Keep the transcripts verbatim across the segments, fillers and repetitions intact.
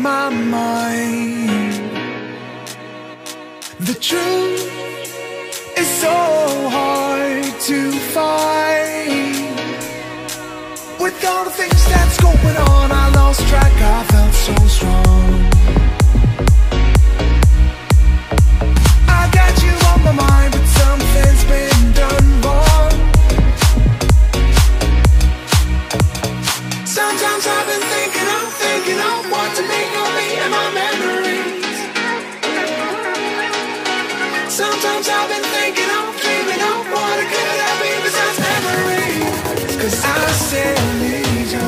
my mind. The truth is so hard to find. With all the things that's going on, I lost track, I felt so strong. I got you on my mind, but something's been done wrong. Sometimes I've been thinking, I'm thinking of what to make of me and my memories. Sometimes I've been thinking, I'm dreaming of what it could have been besides memories. 'Cause I still need you.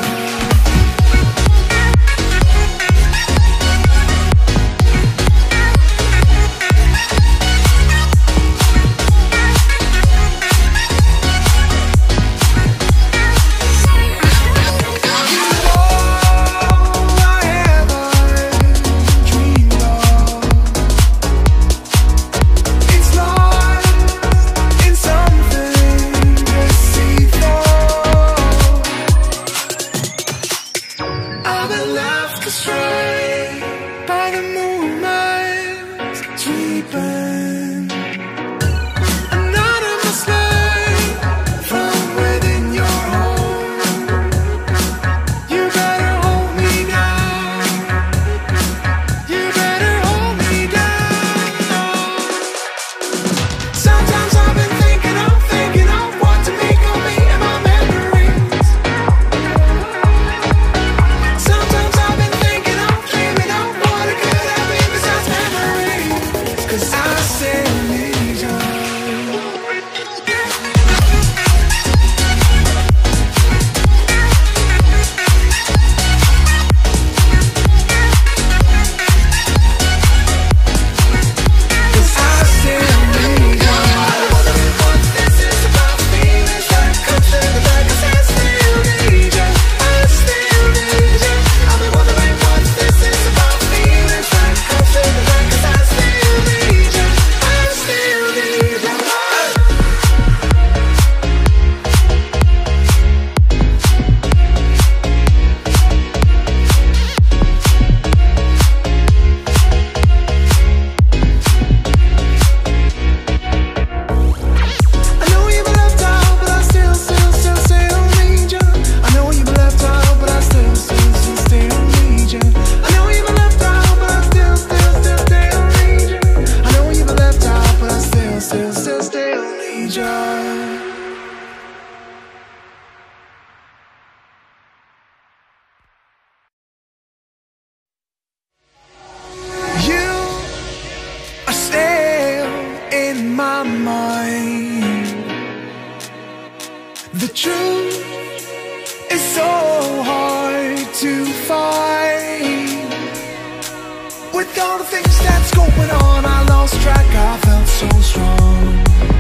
The truth is so hard to find. With all the things that's going on, I lost track, I felt so strong.